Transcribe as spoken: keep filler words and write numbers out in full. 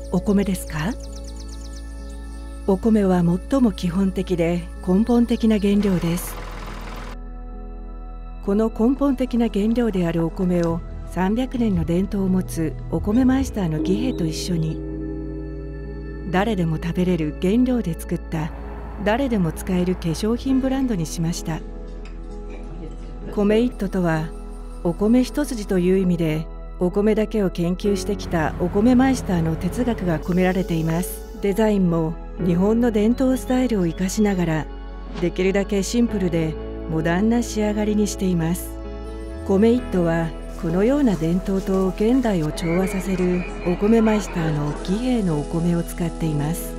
お米ですか？お米は最も基本的で根本的な原料です。この根本的な原料であるお米をさんびゃくねんの伝統を持つお米マイスターの義兵と一緒に、誰でも食べれる原料で作った誰でも使える化粧品ブランドにしました。米一途とはお米一筋という意味で、お米だけを研究してきたお米マイスターの哲学が込められています。デザインも日本の伝統スタイルを生かしながら、できるだけシンプルでモダンな仕上がりにしています。米一途はこのような伝統と現代を調和させるお米マイスターの義兵のお米を使っています。